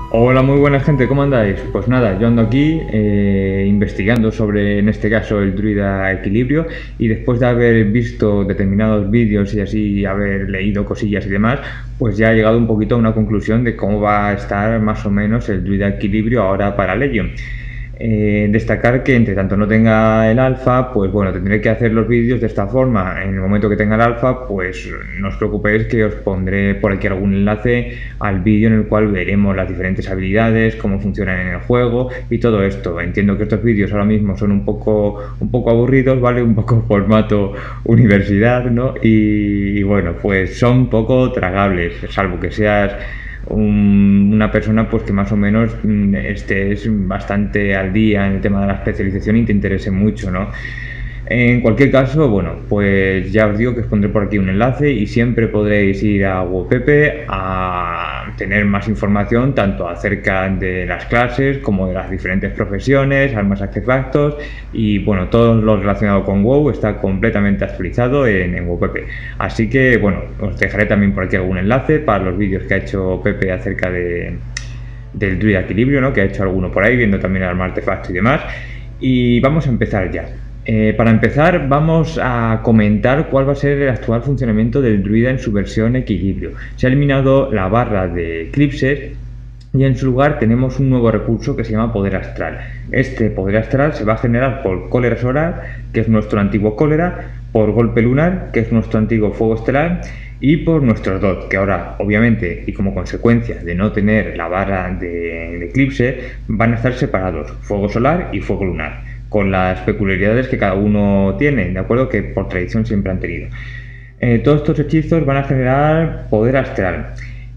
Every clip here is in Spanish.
Hola, muy buena gente, ¿cómo andáis? Pues nada, yo ando aquí investigando sobre, en este caso, el druida equilibrio, y después de haber visto determinados vídeos y así haber leído cosillas y demás, pues ya he llegado un poquito a una conclusión de cómo va a estar más o menos el druida equilibrio ahora para Legion. Destacar que entre tanto no tenga el alfa, pues bueno, tendré que hacer los vídeos de esta forma. En el momento que tenga el alfa, pues no os preocupéis que os pondré por aquí algún enlace al vídeo en el cual veremos las diferentes habilidades, cómo funcionan en el juego y todo esto. Entiendo que estos vídeos ahora mismo son un poco aburridos, ¿vale? Un poco formato universidad, ¿no? Y bueno, pues son un poco tragables, salvo que seas una persona pues que más o menos estés bastante al día en el tema de la especialización y te interese mucho, ¿no? En cualquier caso, bueno, pues ya os digo que os pondré por aquí un enlace y siempre podréis ir a WoWPP a tener más información tanto acerca de las clases como de las diferentes profesiones, armas, artefactos y bueno, todo lo relacionado con WoW está completamente actualizado en WoWPP. Así que bueno, os dejaré también por aquí algún enlace para los vídeos que ha hecho Pepe acerca del druida equilibrio, ¿no? Que ha hecho alguno por ahí, viendo también el arma, artefacto y demás. Y vamos a empezar ya. Para empezar vamos a comentar cuál va a ser el actual funcionamiento del druida en su versión equilibrio. Se ha eliminado la barra de eclipses y en su lugar tenemos un nuevo recurso que se llama poder astral. Este poder astral se va a generar por cólera solar, que es nuestro antiguo cólera, por golpe lunar, que es nuestro antiguo fuego estelar, y por nuestros dot, que ahora obviamente y como consecuencia de no tener la barra de eclipse van a estar separados, fuego solar y fuego lunar, con las peculiaridades que cada uno tiene, de acuerdo, que por tradición siempre han tenido. Todos estos hechizos van a generar poder astral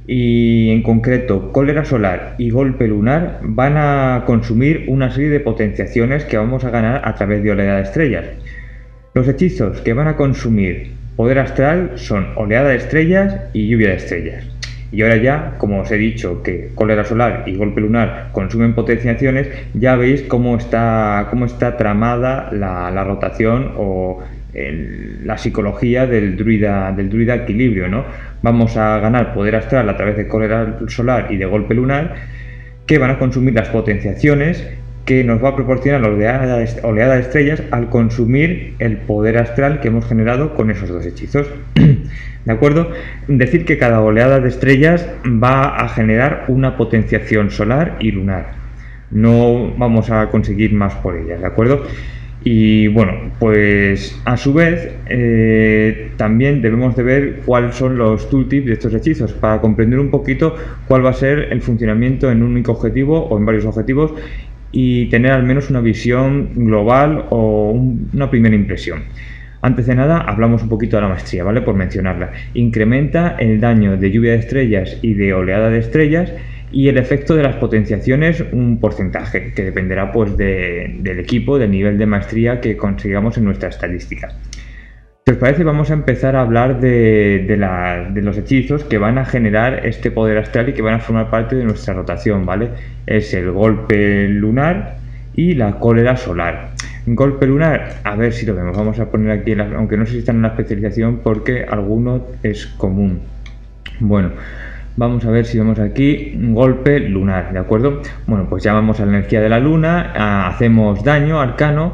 y en concreto cólera solar y golpe lunar van a consumir una serie de potenciaciones que vamos a ganar a través de oleada de estrellas. Los hechizos que van a consumir poder astral son oleada de estrellas y lluvia de estrellas. Y ahora ya, como os he dicho que cólera solar y golpe lunar consumen potenciaciones, ya veis cómo está tramada la rotación o la psicología del druida equilibrio, ¿no? Vamos a ganar poder astral a través de cólera solar y de golpe lunar, que van a consumir las potenciaciones que nos va a proporcionar la oleada de estrellas al consumir el poder astral que hemos generado con esos dos hechizos. ¿De acuerdo? Decir que cada oleada de estrellas va a generar una potenciación solar y lunar. No vamos a conseguir más por ellas, ¿de acuerdo? Y bueno, pues a su vez también debemos de ver cuáles son los tooltips de estos hechizos para comprender un poquito cuál va a ser el funcionamiento en un único objetivo o en varios objetivos y tener al menos una visión global o una primera impresión. Antes de nada, hablamos un poquito de la maestría, ¿vale? Por mencionarla. Incrementa el daño de lluvia de estrellas y de oleada de estrellas y el efecto de las potenciaciones un porcentaje, que dependerá pues del equipo, del nivel de maestría que consigamos en nuestra estadística. Si os parece, vamos a empezar a hablar de los hechizos que van a generar este poder astral y que van a formar parte de nuestra rotación, ¿vale? Es el golpe lunar y la cólera solar. Golpe lunar, a ver si lo vemos, vamos a poner aquí, aunque no sé si están en la especialización porque alguno es común. Bueno, vamos a ver si vemos aquí golpe lunar, ¿de acuerdo? Bueno, pues llamamos a la energía de la luna, hacemos daño arcano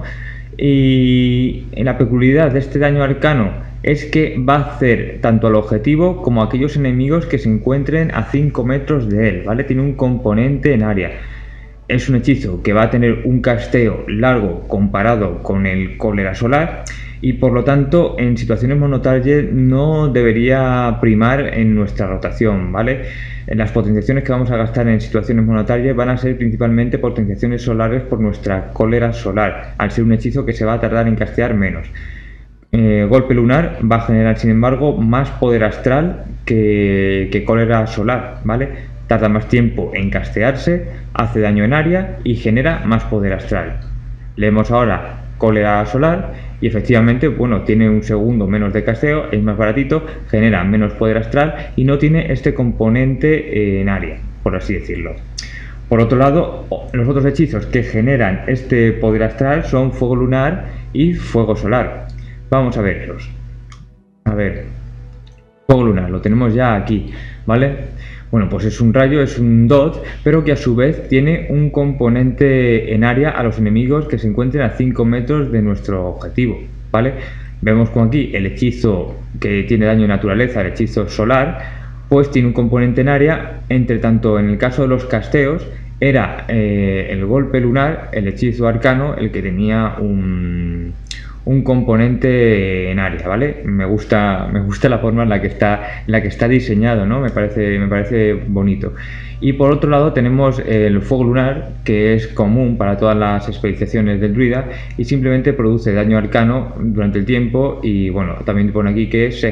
y la peculiaridad de este daño arcano es que va a hacer tanto al objetivo como a aquellos enemigos que se encuentren a 5 metros de él, ¿vale? Tiene un componente en área. Es un hechizo que va a tener un casteo largo comparado con el cólera solar y por lo tanto en situaciones monotarget no debería primar en nuestra rotación, ¿vale? Las potenciaciones que vamos a gastar en situaciones monotarget van a ser principalmente potenciaciones solares por nuestra cólera solar, al ser un hechizo que se va a tardar en castear menos. Golpe lunar va a generar sin embargo más poder astral que cólera solar, ¿vale? Tarda más tiempo en castearse, hace daño en área y genera más poder astral. Leemos ahora cólera solar y efectivamente, bueno, tiene un segundo menos de casteo, es más baratito, genera menos poder astral y no tiene este componente en área, por así decirlo. Por otro lado, los otros hechizos que generan este poder astral son fuego lunar y fuego solar. Vamos a verlos. A ver, fuego lunar, lo tenemos ya aquí, ¿vale? Bueno, pues es un rayo, es un dodge, pero que a su vez tiene un componente en área a los enemigos que se encuentren a 5 metros de nuestro objetivo, ¿vale? Vemos como aquí el hechizo que tiene daño de naturaleza, el hechizo solar, pues tiene un componente en área. Entre tanto, en el caso de los casteos, era el golpe lunar, el hechizo arcano, el que tenía un componente en área, ¿vale? Me gusta la forma en la que está diseñado, ¿no? Me parece bonito. Y por otro lado tenemos el fuego lunar, que es común para todas las especializaciones del druida y simplemente produce daño arcano durante el tiempo. Y bueno, también pone aquí que se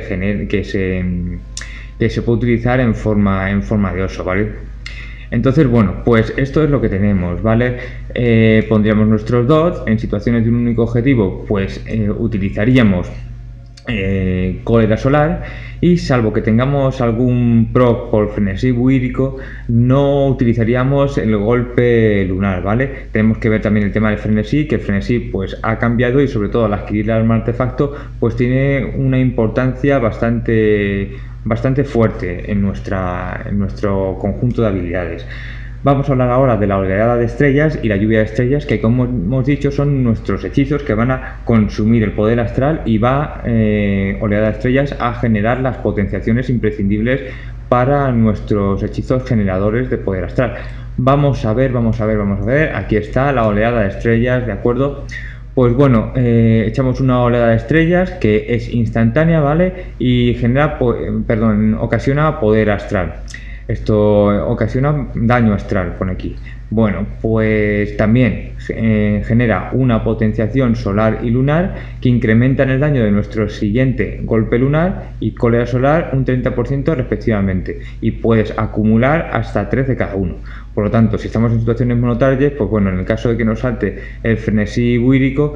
puede utilizar en forma de oso, ¿vale? Entonces, bueno, pues esto es lo que tenemos, ¿vale? Pondríamos nuestros dots en situaciones de un único objetivo, pues utilizaríamos cólera solar, y salvo que tengamos algún proc por frenesí buírico, no utilizaríamos el golpe lunar, ¿vale? Tenemos que ver también el tema del frenesí, que el frenesí pues ha cambiado, y sobre todo al adquirir el arma artefacto pues tiene una importancia bastante fuerte en nuestro conjunto de habilidades. Vamos a hablar ahora de la oleada de estrellas y la lluvia de estrellas, que como hemos dicho son nuestros hechizos que van a consumir el poder astral, y va oleada de estrellas a generar las potenciaciones imprescindibles para nuestros hechizos generadores de poder astral. Vamos a ver, aquí está la oleada de estrellas, ¿de acuerdo? Pues bueno, echamos una oleada de estrellas que es instantánea, ¿vale? Y ocasiona poder astral. Esto ocasiona daño astral, pone aquí. Bueno, pues también genera una potenciación solar y lunar que incrementan el daño de nuestro siguiente golpe lunar y cólera solar un 30% respectivamente, y puedes acumular hasta 3 de cada uno. Por lo tanto, si estamos en situaciones monotarget, pues bueno, en el caso de que nos salte el frenesí buírico,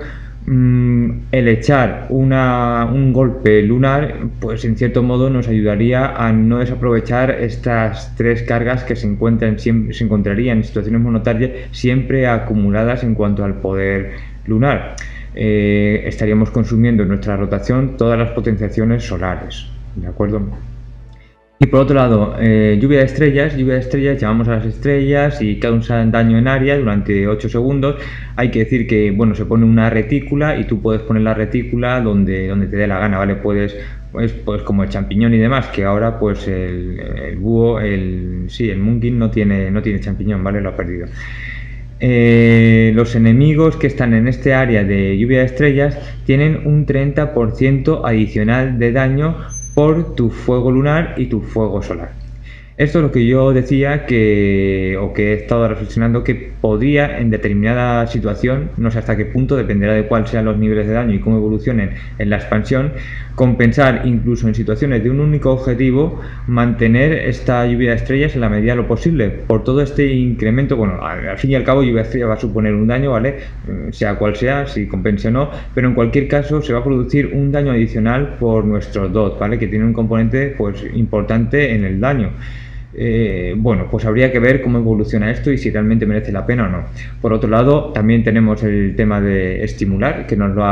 el echar un golpe lunar, pues en cierto modo nos ayudaría a no desaprovechar estas 3 cargas que se encontrarían en situaciones monotarget siempre acumuladas en cuanto al poder lunar. Estaríamos consumiendo en nuestra rotación todas las potenciaciones solares, ¿de acuerdo? Y por otro lado, lluvia de estrellas, llamamos a las estrellas y causan daño en área durante 8 segundos. Hay que decir que, bueno, se pone una retícula y tú puedes poner la retícula donde te dé la gana, ¿vale? Pues como el champiñón y demás, que ahora pues el búho, el Moonkin no tiene champiñón, ¿vale? Lo ha perdido. Los enemigos que están en este área de lluvia de estrellas tienen un 30% adicional de daño por tu fuego lunar y tu fuego solar. Esto es lo que yo decía que he estado reflexionando, que podría en determinada situación, no sé hasta qué punto, dependerá de cuáles sean los niveles de daño y cómo evolucionen en la expansión, compensar incluso en situaciones de un único objetivo, mantener esta lluvia de estrellas en la medida de lo posible, por todo este incremento. Bueno, al fin y al cabo lluvia de estrellas va a suponer un daño, ¿vale? Sea cual sea, si compense o no, pero en cualquier caso se va a producir un daño adicional por nuestro dot, ¿vale? Que tiene un componente pues importante en el daño. Bueno, pues habría que ver cómo evoluciona esto y si realmente merece la pena o no. Por otro lado, también tenemos el tema de estimular, que nos lo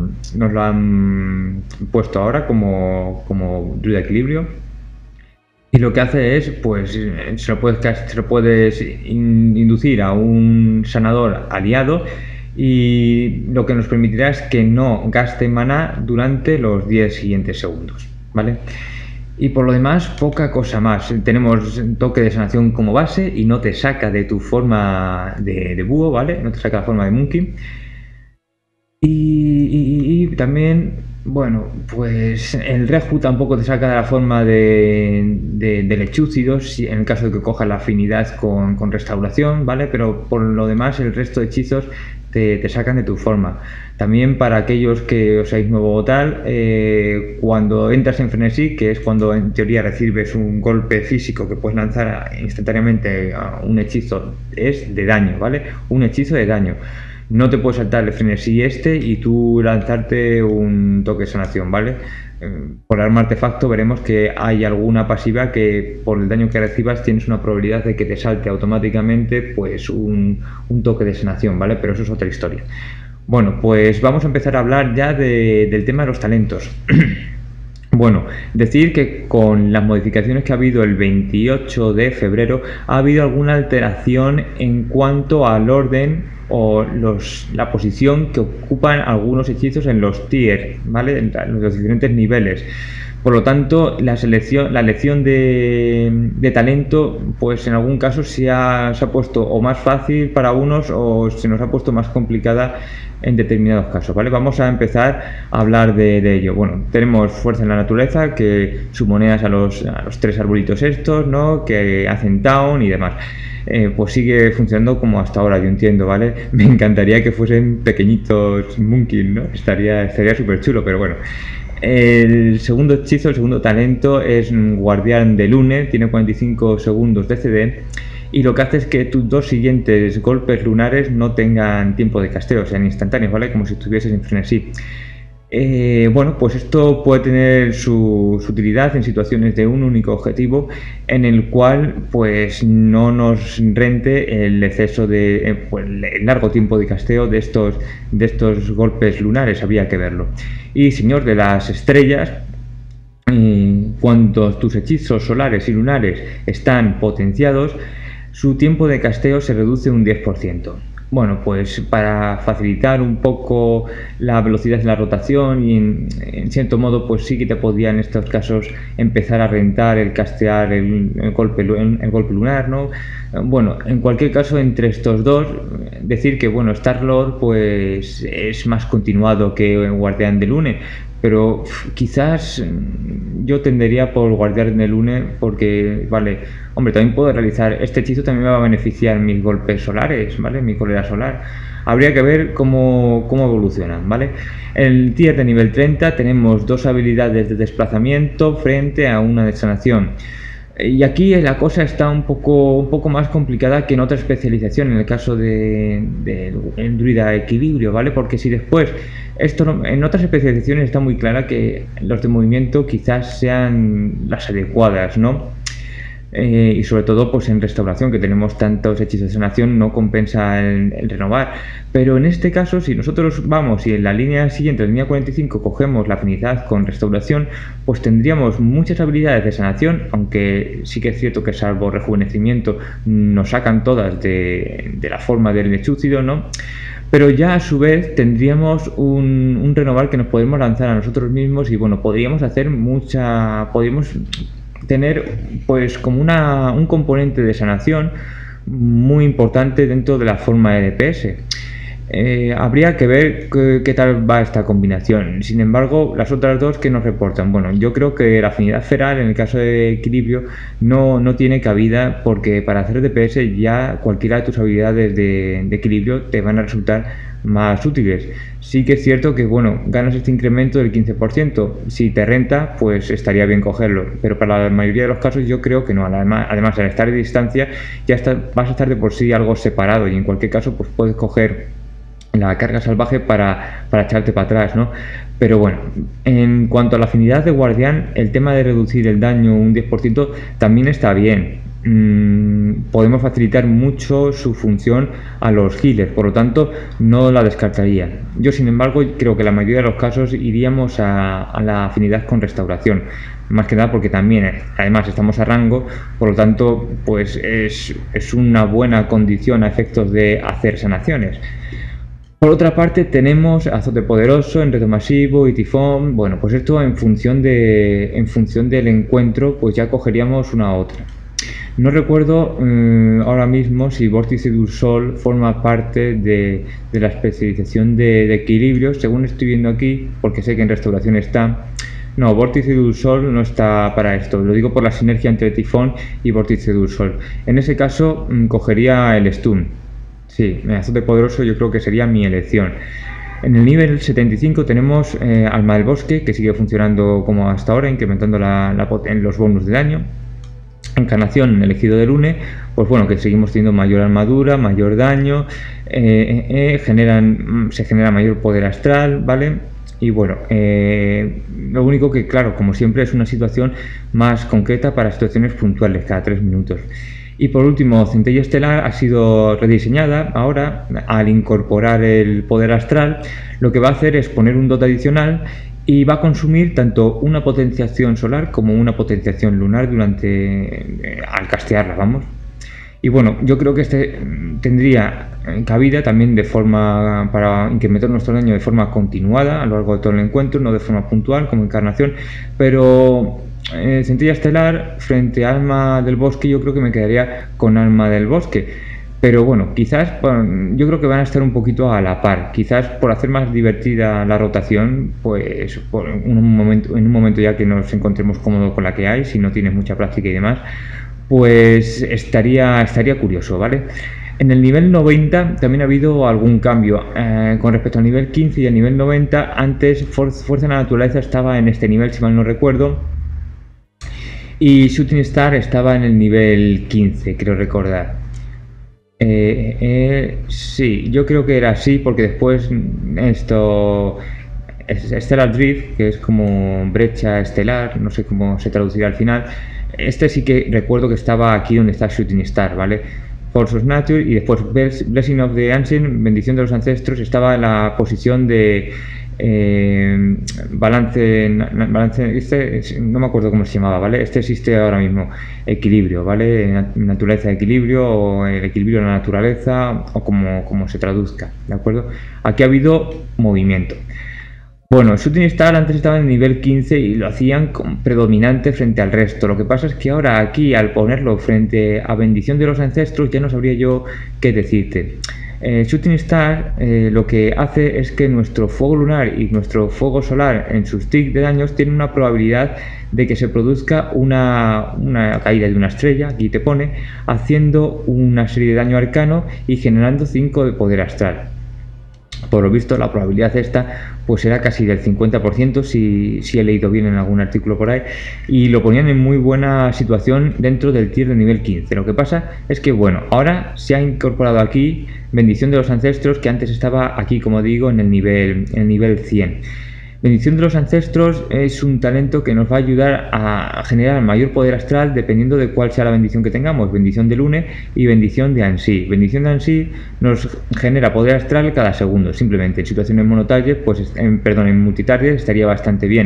han puesto ahora como druida equilibrio. Y lo que hace es, pues, se lo puedes inducir a un sanador aliado, y lo que nos permitirá es que no gaste maná durante los 10 siguientes segundos, ¿vale? Y por lo demás, poca cosa más. Tenemos toque de sanación como base y no te saca de tu forma de búho, ¿vale? No te saca la forma de monkey. Y también, bueno, pues el Reju tampoco te saca de la forma de lechúcido, en el caso de que cojas la afinidad con restauración, ¿vale? Pero por lo demás, el resto de hechizos te sacan de tu forma. También para aquellos que os seáis nuevo o tal, cuando entras en frenesí, que es cuando en teoría recibes un golpe físico que puedes lanzar instantáneamente a un hechizo, es de daño, ¿vale? Un hechizo de daño. No te puedes saltar el frenesí y tú lanzarte un toque de sanación, ¿vale? Por arma artefacto veremos que hay alguna pasiva que por el daño que recibas tienes una probabilidad de que te salte automáticamente pues un toque de sanación, ¿vale? Pero eso es otra historia. Bueno, pues vamos a empezar a hablar ya del tema de los talentos. Bueno, decir que con las modificaciones que ha habido el 28 de febrero ha habido alguna alteración en cuanto al orden o la posición que ocupan algunos hechizos en los tiers, ¿vale? En los diferentes niveles. Por lo tanto, la elección de talento, pues en algún caso se ha puesto o más fácil para unos o se nos ha puesto más complicada en determinados casos, ¿vale? Vamos a empezar a hablar de ello. Bueno, tenemos fuerza en la naturaleza, que sumoneas a los 3 arbolitos estos, ¿no? Que hacen town y demás. Pues sigue funcionando como hasta ahora, yo entiendo, ¿vale? Me encantaría que fuesen pequeñitos monkeys, ¿no? Estaría súper chulo, pero bueno. El segundo hechizo, el segundo talento es Guardián de Lune, tiene 45 segundos de CD y lo que hace es que tus 2 siguientes golpes lunares no tengan tiempo de casteo, sean instantáneos, ¿vale? Como si estuvieses en frenesí. Bueno, pues esto puede tener su utilidad en situaciones de un único objetivo en el cual pues no nos rente el exceso de pues, el largo tiempo de casteo de estos golpes lunares, habría que verlo. Y Señor de las Estrellas, cuando tus hechizos solares y lunares están potenciados, su tiempo de casteo se reduce un 10%. Bueno, pues para facilitar un poco la velocidad de la rotación y en cierto modo pues sí que te podría en estos casos empezar a rentar el castear el golpe lunar, ¿no? Bueno, en cualquier caso entre estos dos, decir que bueno, Star-Lord pues es más continuado que Guardián de Lune, pero quizás yo tendería por Guardián de Lune porque, vale, hombre, también puedo realizar, este hechizo también me va a beneficiar mis golpes solares, ¿vale? Mi cólera solar. Habría que ver cómo evolucionan, ¿vale? En el tier de nivel 30 tenemos 2 habilidades de desplazamiento frente a una de sanación. Y aquí la cosa está un poco más complicada que en otra especialización, en el caso del druida equilibrio, ¿vale? Porque si después, en otras especializaciones está muy clara que los de movimiento quizás sean las adecuadas, ¿no? Y sobre todo pues en restauración, que tenemos tantos hechizos de sanación, no compensa el renovar. Pero en este caso, si nosotros vamos y en la línea siguiente, en la línea 45, cogemos la afinidad con restauración, pues tendríamos muchas habilidades de sanación, aunque sí que es cierto que salvo rejuvenecimiento nos sacan todas de la forma del lechúcido, ¿no? Pero ya a su vez tendríamos un renovar que nos podemos lanzar a nosotros mismos y bueno, podríamos tener pues como un componente de sanación muy importante dentro de la forma de DPS. Habría que ver qué tal va esta combinación. Sin embargo, las otras dos que nos reportan, bueno, yo creo que la afinidad feral en el caso de equilibrio no tiene cabida, porque para hacer DPS ya cualquiera de tus habilidades de equilibrio te van a resultar más útiles. Sí que es cierto que bueno, ganas este incremento del 15%, si te renta pues estaría bien cogerlo, pero para la mayoría de los casos yo creo que no. Además al estar de distancia vas a estar de por sí algo separado y en cualquier caso pues puedes coger la carga salvaje para echarte para atrás, ¿no? Pero bueno, en cuanto a la afinidad de guardián, el tema de reducir el daño un 10% también está bien. Podemos facilitar mucho su función a los healers, por lo tanto no la descartaría. Yo sin embargo creo que en la mayoría de los casos iríamos a la afinidad con restauración, más que nada porque también además estamos a rango, por lo tanto pues es una buena condición a efectos de hacer sanaciones. Por otra parte tenemos Azote Poderoso, Enredo Masivo y Tifón. Bueno, pues esto en función del encuentro pues ya cogeríamos una u otra. No recuerdo ahora mismo si Vórtice del Sol forma parte de la especialización de equilibrio, según estoy viendo aquí, porque sé que en restauración está. No, Vórtice del Sol no está para esto, lo digo por la sinergia entre Tifón y Vórtice del Sol. En ese caso cogería el Stun. Sí, Azote Poderoso yo creo que sería mi elección. En el nivel 75 tenemos Alma del Bosque, que sigue funcionando como hasta ahora, incrementando los bonus de daño. Encarnación, Elegido de Lune, pues bueno, que seguimos teniendo mayor armadura, mayor daño, se genera mayor poder astral, ¿vale? Y bueno, lo único que, claro, como siempre, es una situación más concreta para situaciones puntuales, cada 3 minutos. Y por último, Centella Estelar ha sido rediseñada ahora al incorporar el poder astral. Lo que va a hacer es poner un dot adicional y va a consumir tanto una potenciación solar como una potenciación lunar al castearla, vamos. Y bueno, yo creo que este tendría cabida también para incrementar nuestro daño de forma continuada a lo largo de todo el encuentro, no de forma puntual como encarnación, pero Centella Estelar frente a Alma del Bosque yo creo que me quedaría con Alma del Bosque. Pero bueno, quizás yo creo que van a estar un poquito a la par. Quizás por hacer más divertida la rotación, pues en un momento ya que nos encontremos cómodos con la que hay, si no tienes mucha práctica y demás, pues estaría curioso, ¿vale? En el nivel 90 también ha habido algún cambio. Con respecto al nivel 15 y al nivel 90, antes Fuerza de la Naturaleza estaba en este nivel, si mal no recuerdo, y Shooting Star estaba en el nivel 15, creo recordar. Sí, yo creo que era así, porque después Stellar Drift, que es como brecha estelar, no sé cómo se traducirá al final. Este sí que recuerdo que estaba aquí donde está Shooting Star, ¿vale? Force of Nature, y después Blessing of the Ancient, bendición de los ancestros, estaba en la posición de balance, no me acuerdo cómo se llamaba, ¿vale? Este existe ahora mismo, equilibrio, ¿vale? Naturaleza de equilibrio, o el equilibrio de la naturaleza, o como se traduzca, ¿de acuerdo? Aquí ha habido movimiento. Bueno, Shooting Star antes estaba en el nivel 15 y lo hacían predominante frente al resto. Lo que pasa es que ahora aquí, al ponerlo frente a bendición de los ancestros, ya no sabría yo qué decirte. Shooting Star lo que hace es que nuestro fuego lunar y nuestro fuego solar en sus tick de daños tienen una probabilidad de que se produzca una caída de una estrella, aquí te pone, haciendo una serie de daño arcano y generando 5 de poder astral. Por lo visto la probabilidad esta pues era casi del 50%, si he leído bien en algún artículo por ahí, y lo ponían en muy buena situación dentro del tier de nivel 15. Lo que pasa es que bueno, ahora se ha incorporado aquí bendición de los ancestros, que antes estaba aquí, como digo, en el nivel 100. Bendición de los ancestros es un talento que nos va a ayudar a generar mayor poder astral dependiendo de cuál sea la bendición que tengamos. Bendición de Lune y bendición de Ansi. Bendición de Ansi nos genera poder astral cada segundo. Simplemente en situaciones monotarget, pues en multitarget estaría bastante bien.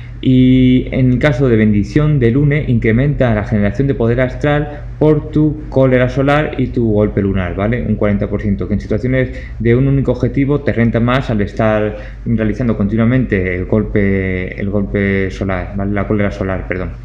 Y en el caso de bendición de Lune, incrementa la generación de poder astral por tu cólera solar y tu golpe lunar, ¿vale? Un 40%, que en situaciones de un único objetivo te renta más al estar realizando continuamente el golpe solar, ¿vale? La cólera solar, perdón.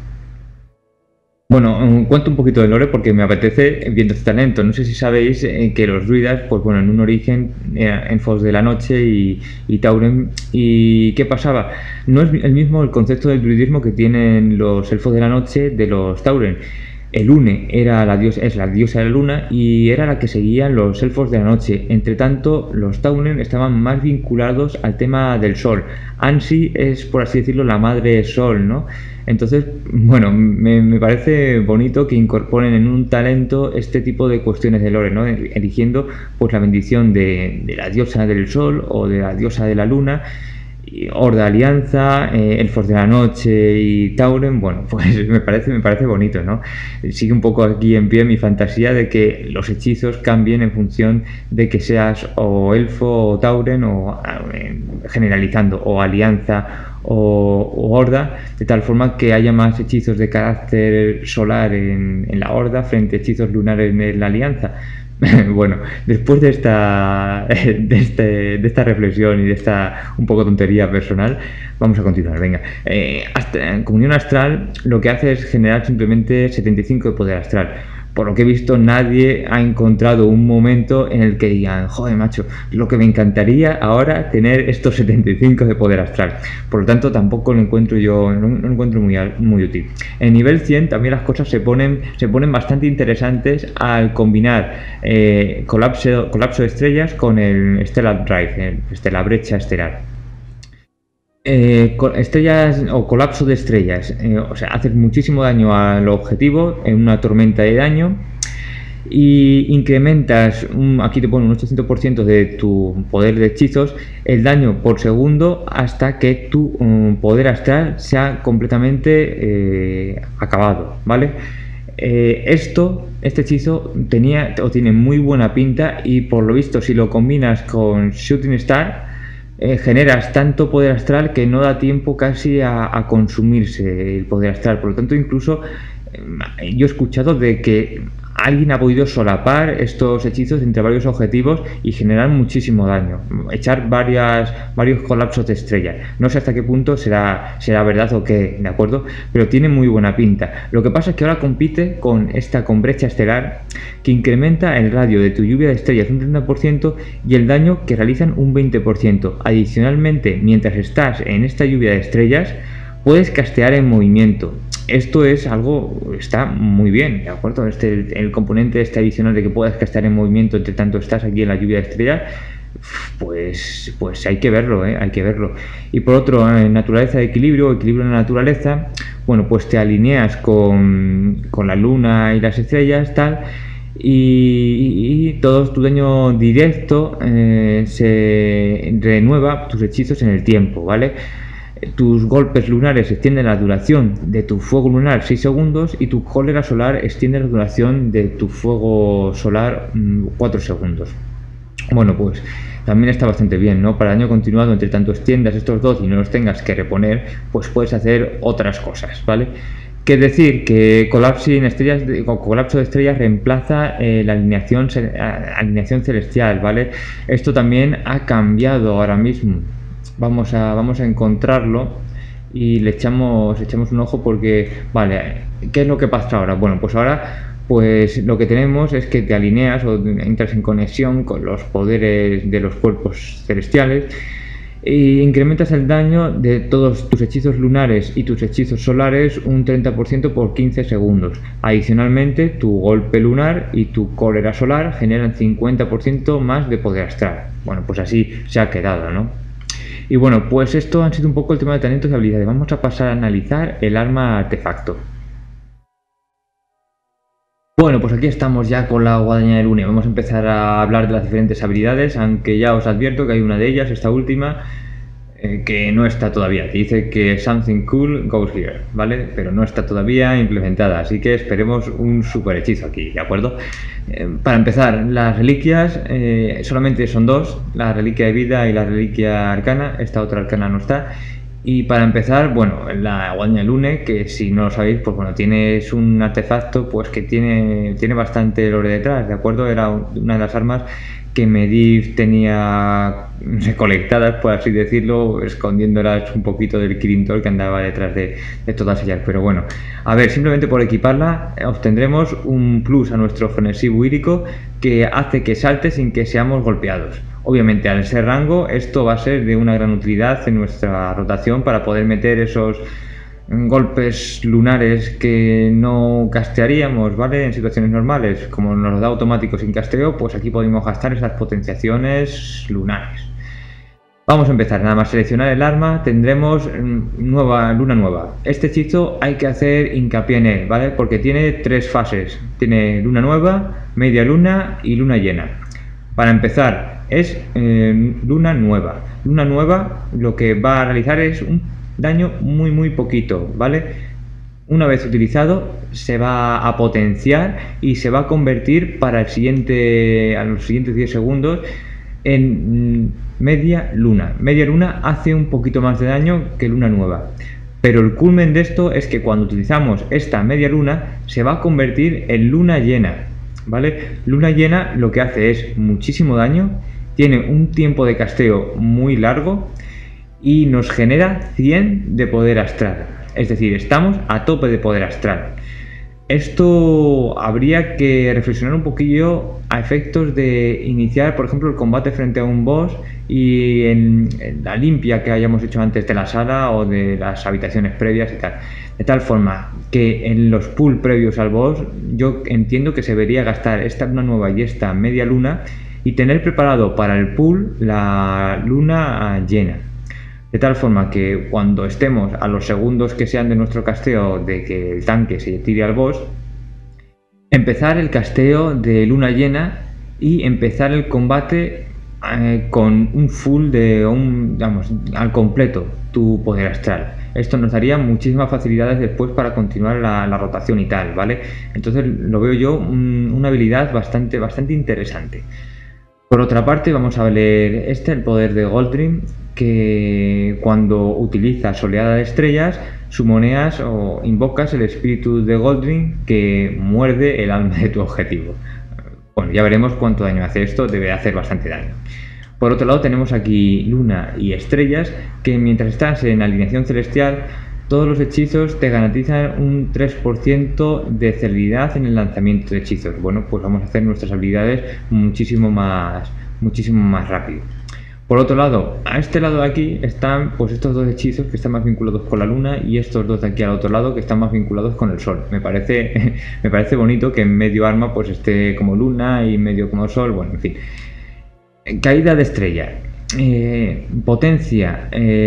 Bueno, cuento un poquito de lore porque me apetece viendo este talento. No sé si sabéis que los druidas, pues bueno, en un origen eran elfos de la noche y Tauren. ¿Y qué pasaba? No es el mismo el concepto del druidismo que tienen los elfos de la noche de los Tauren. El Lune es la diosa de la luna y era la que seguían los elfos de la noche. Entre tanto, los Tauren estaban más vinculados al tema del sol. Ansi es, por así decirlo, la madre sol, ¿no? Entonces, bueno, me parece bonito que incorporen en un talento este tipo de cuestiones de lore, ¿no? Eligiendo pues la bendición de la diosa del sol o de la diosa de la luna. Horda Alianza, Elfos de la Noche y Tauren, bueno, pues me parece bonito, ¿no? Sigue un poco aquí en pie mi fantasía de que los hechizos cambien en función de que seas o Elfo o Tauren, o generalizando, o Alianza o Horda, de tal forma que haya más hechizos de carácter solar en la Horda frente a hechizos lunares en la Alianza. Bueno, después de esta reflexión y de esta un poco tontería personal, vamos a continuar. Venga, Comunión Astral lo que hace es generar simplemente 75 de poder astral. Por lo que he visto, nadie ha encontrado un momento en el que digan, joder, macho, lo que me encantaría ahora tener estos 75 de poder astral. Por lo tanto, tampoco lo encuentro no lo encuentro muy útil. En nivel 100 también las cosas se ponen bastante interesantes al combinar colapso de estrellas con el Stellar Drive, la brecha estelar. Estrellas o colapso de estrellas, o sea, haces muchísimo daño al objetivo en una tormenta de daño y incrementas, aquí te pone un 800% de tu poder de hechizos, el daño por segundo hasta que tu poder astral sea completamente acabado, ¿vale? Este hechizo tiene muy buena pinta y por lo visto si lo combinas con Shooting Star generas tanto poder astral que no da tiempo casi a consumirse el poder astral. Por lo tanto, incluso yo he escuchado de que alguien ha podido solapar estos hechizos entre varios objetivos y generar muchísimo daño, echar varios colapsos de estrellas. No sé hasta qué punto será verdad o qué, ¿de acuerdo? Pero tiene muy buena pinta. Lo que pasa es que ahora compite con brecha estelar, que incrementa el radio de tu lluvia de estrellas un 30% y el daño que realizan un 20%. Adicionalmente, mientras estás en esta lluvia de estrellas, puedes castear en movimiento. Esto es algo, está muy bien, ¿de acuerdo? El componente adicional de que puedas castear en movimiento entre tanto estás aquí en la lluvia de estrellas, pues hay que verlo, hay que verlo. Y por otro, naturaleza de equilibrio en la naturaleza, bueno, pues te alineas con la luna y las estrellas, tal, y todo tu daño directo se renueva tus hechizos en el tiempo, ¿vale? Tus golpes lunares extienden la duración de tu fuego lunar 6 segundos y tu cólera solar extiende la duración de tu fuego solar 4 segundos. Bueno, pues también está bastante bien, ¿no? Para daño continuado, entre tanto extiendas estos dos y no los tengas que reponer, pues puedes hacer otras cosas, ¿vale? Que es decir, que colapso de estrellas reemplaza la alineación celestial, ¿vale? Esto también ha cambiado ahora mismo. Vamos a encontrarlo y le echamos un ojo porque, vale, ¿qué es lo que pasa ahora? Bueno, pues ahora lo que tenemos es que te alineas o entras en conexión con los poderes de los cuerpos celestiales e incrementas el daño de todos tus hechizos lunares y tus hechizos solares un 30% por 15 segundos. Adicionalmente, tu golpe lunar y tu cólera solar generan 50% más de poder astral. Bueno, pues así se ha quedado, ¿no? Y bueno, pues esto han sido un poco el tema de talentos y habilidades. Vamos a pasar a analizar el arma artefacto. Bueno, pues aquí estamos ya con la guadaña de Lune. Vamos a empezar a hablar de las diferentes habilidades, aunque ya os advierto que hay una de ellas, esta última, que no está todavía. Dice que something cool goes here, ¿vale? Pero no está todavía implementada, así que esperemos un super hechizo aquí, ¿de acuerdo? Para empezar, las reliquias solamente son dos, la reliquia de vida y la reliquia arcana. Esta otra arcana no está. Y para empezar, bueno, la guadaña de Lune, que si no lo sabéis, pues bueno, es un artefacto pues que tiene bastante lore detrás, ¿de acuerdo? Era una de las armas que Medivh tenía recolectadas, por así decirlo, escondiéndolas un poquito del Kirin-Tor que andaba detrás de todas ellas. Pero bueno, a ver, simplemente por equiparla obtendremos un plus a nuestro frenesí buírico que hace que salte sin que seamos golpeados. Obviamente, al ser rango, esto va a ser de una gran utilidad en nuestra rotación para poder meter esos golpes lunares que no castearíamos, ¿vale? En situaciones normales, como nos lo da automático sin casteo, pues aquí podemos gastar esas potenciaciones lunares. Vamos a empezar, nada más seleccionar el arma, tendremos luna nueva. Este hechizo hay que hacer hincapié en él, ¿vale? Porque tiene 3 fases, tiene luna nueva, media luna y luna llena. Para empezar, es luna nueva. Luna nueva lo que va a realizar es un daño muy poquito, ¿vale? Una vez utilizado se va a potenciar y se va a convertir a los siguientes 10 segundos en media luna. Media luna hace un poquito más de daño que luna nueva, pero el culmen de esto es que cuando utilizamos esta media luna se va a convertir en luna llena, ¿vale? Luna llena lo que hace es muchísimo daño, tiene un tiempo de casteo muy largo y nos genera 100 de poder astral, es decir, estamos a tope de poder astral. Esto habría que reflexionar un poquillo a efectos de iniciar, por ejemplo, el combate frente a un boss y en la limpia que hayamos hecho antes de la sala o de las habitaciones previas y tal. De tal forma que en los pools previos al boss yo entiendo que se debería gastar esta luna nueva y esta media luna y tener preparado para el pool la luna llena. De tal forma que cuando estemos a los segundos que sean de nuestro casteo de que el tanque se tire al boss, empezar el casteo de luna llena y empezar el combate con un full al completo tu poder astral. Esto nos daría muchísimas facilidades después para continuar la rotación y tal, ¿vale? Entonces lo veo yo una habilidad bastante interesante. Por otra parte, vamos a leer el poder de Goldring, que cuando utilizas oleada de estrellas, sumoneas o invocas el espíritu de Goldring que muerde el alma de tu objetivo. Bueno, ya veremos cuánto daño hace esto, debe hacer bastante daño. Por otro lado tenemos aquí luna y estrellas, que mientras estás en alineación celestial, todos los hechizos te garantizan un 3% de celeridad en el lanzamiento de hechizos. Bueno, pues vamos a hacer nuestras habilidades muchísimo más rápido. Por otro lado, a este lado de aquí están pues estos dos hechizos que están más vinculados con la luna y estos dos de aquí al otro lado que están más vinculados con el sol. Me parece bonito que en medio arma pues esté como luna y medio como sol, bueno, en fin. Caída de estrella. Potencia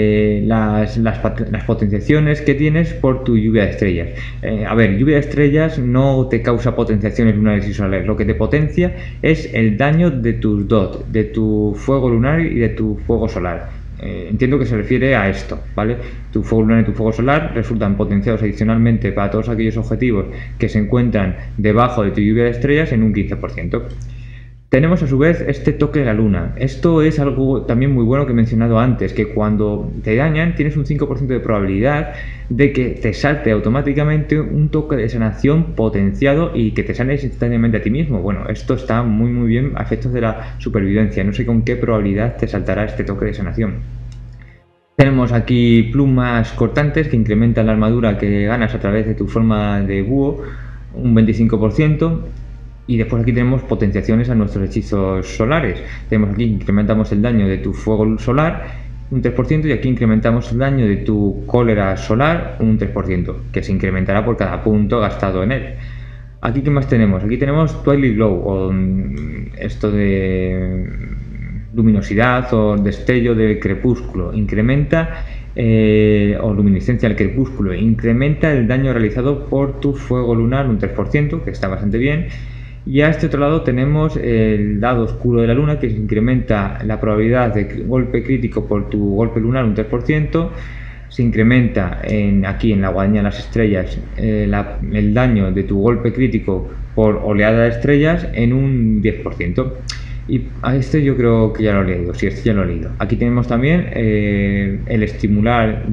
las potenciaciones que tienes por tu lluvia de estrellas. A ver, lluvia de estrellas no te causa potenciaciones lunares y solares, lo que te potencia es el daño de tus DOT, de tu fuego lunar y de tu fuego solar. Entiendo que se refiere a esto, ¿vale? Tu fuego lunar y tu fuego solar resultan potenciados adicionalmente para todos aquellos objetivos que se encuentran debajo de tu lluvia de estrellas en un 15%. Tenemos a su vez este toque de la luna. Esto es algo también muy bueno que he mencionado antes, que cuando te dañan tienes un 5% de probabilidad de que te salte automáticamente un toque de sanación potenciado y que te sanes instantáneamente a ti mismo. Bueno, esto está muy bien a efectos de la supervivencia. No sé con qué probabilidad te saltará este toque de sanación. Tenemos aquí plumas cortantes que incrementan la armadura que ganas a través de tu forma de búho un 25%. Y después aquí tenemos potenciaciones a nuestros hechizos solares. Tenemos aquí incrementamos el daño de tu fuego solar un 3% y aquí incrementamos el daño de tu cólera solar un 3%, que se incrementará por cada punto gastado en él. Aquí ¿qué más tenemos? Aquí tenemos Twilight Glow, o esto de luminosidad o destello del crepúsculo. Incrementa o luminiscencia del crepúsculo. Incrementa el daño realizado por tu fuego lunar un 3%, que está bastante bien. Y a este otro lado tenemos el lado oscuro de la luna, que incrementa la probabilidad de golpe crítico por tu golpe lunar un 3%. Se incrementa aquí en la guadaña de las estrellas el daño de tu golpe crítico por oleada de estrellas en un 10%. Y a este yo creo que ya lo he leído, sí, este ya lo he leído. Aquí tenemos también el estimular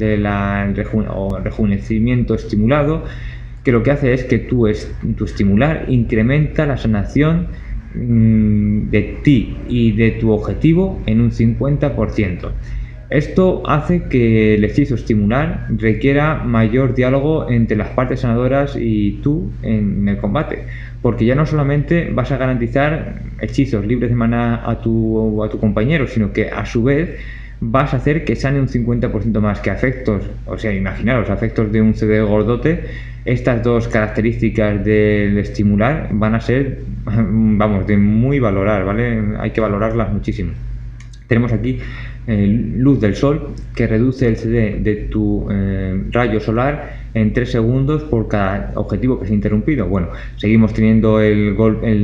o rejuvenecimiento estimulado, que lo que hace es que tu estimular incrementa la sanación de ti y de tu objetivo en un 50%. Esto hace que el hechizo estimular requiera mayor diálogo entre las partes sanadoras y tú en el combate, porque ya no solamente vas a garantizar hechizos libres de maná a tu compañero, sino que a su vez vas a hacer que sane un 50% más, que afectos, o sea, imaginaros, afectos de un CD gordote. Estas dos características del estimular van a ser, vamos, de muy valorar, ¿vale? Hay que valorarlas muchísimo. Tenemos aquí luz del sol, que reduce el CD de tu rayo solar en 3 segundos por cada objetivo que se ha interrumpido. Bueno, seguimos teniendo el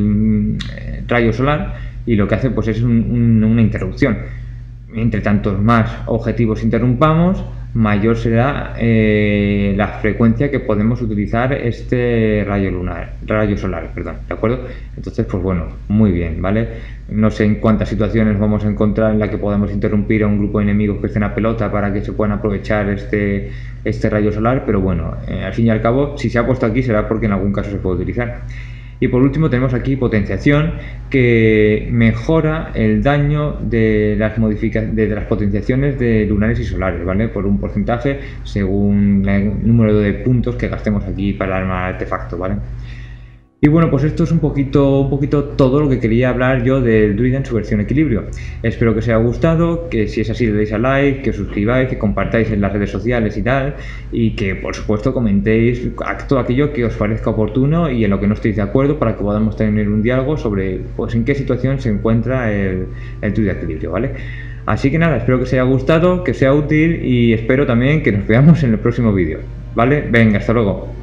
rayo solar y lo que hace pues es una interrupción. Entre tantos más objetivos interrumpamos, mayor será la frecuencia que podemos utilizar este rayo solar, ¿de acuerdo? Entonces, pues bueno, muy bien, ¿vale? No sé en cuántas situaciones vamos a encontrar en la que podamos interrumpir a un grupo de enemigos que estén a pelota para que se puedan aprovechar este rayo solar, pero bueno, al fin y al cabo, si se ha puesto aquí será porque en algún caso se puede utilizar. Y por último tenemos aquí potenciación, que mejora el daño de las potenciaciones de lunares y solares, ¿vale? Por un porcentaje según el número de puntos que gastemos aquí para el arma artefacto, ¿vale? Y bueno, pues esto es un poquito todo lo que quería hablar yo del druida en su versión equilibrio. Espero que os haya gustado, que si es así le deis a like, que os suscribáis, que compartáis en las redes sociales y tal, y que por supuesto comentéis todo aquello que os parezca oportuno y en lo que no estéis de acuerdo, para que podamos tener un diálogo sobre pues en qué situación se encuentra el druida equilibrio, ¿vale? Así que nada, espero que os haya gustado, que sea útil y espero también que nos veamos en el próximo vídeo, ¿vale? Venga, hasta luego.